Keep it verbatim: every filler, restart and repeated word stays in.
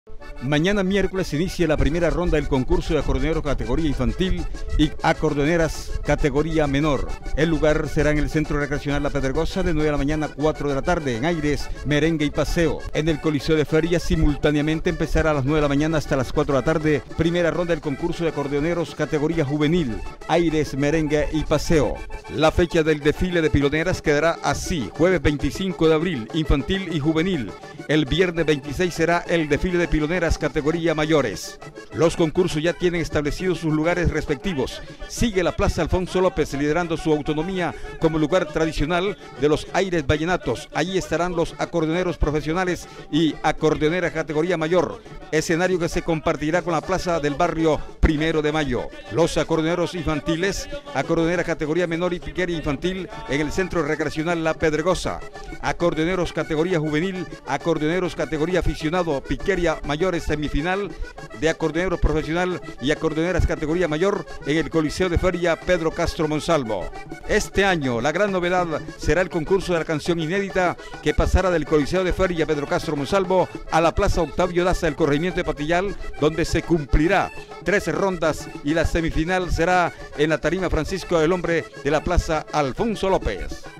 Mañana miércoles se inicia la primera ronda del concurso de acordeoneros categoría infantil y acordeoneras categoría menor. El lugar será en el Centro Recreacional La Pedregosa de nueve de la mañana a cuatro de la tarde, en aires, merengue y paseo. En el Coliseo de Feria simultáneamente empezará a las nueve de la mañana hasta las cuatro de la tarde, primera ronda del concurso de acordeoneros categoría juvenil, aires, merengue y paseo. La fecha del desfile de piloneras quedará así: jueves veinticinco de abril, infantil y juvenil. El viernes veintiséis será el desfile de piloneras categoría mayores. Los concursos ya tienen establecidos sus lugares respectivos. Sigue la Plaza Alfonso López liderando su autonomía como lugar tradicional de los aires vallenatos. Allí estarán los acordeoneros profesionales y acordeoneras categoría mayor, escenario que se compartirá con la plaza del barrio Primero de Mayo. Los acordeoneros infantiles, acordeonera categoría menor y piquería infantil en el Centro Recreacional La Pedregosa. Acordeoneros categoría juvenil, acordeoneros categoría aficionado, piquería mayores semifinal de acordeoneros profesional y acordeoneras categoría mayor en el Coliseo de Feria Pedro Castro Monsalvo. Este año la gran novedad será el concurso de la canción inédita que pasará del Coliseo de Feria Pedro Castro Monsalvo a la Plaza Octavio Daza del Corregimiento de Patillal, donde se cumplirá tres rondas y la semifinal será en la tarima Francisco del Hombre de la Plaza Alfonso López.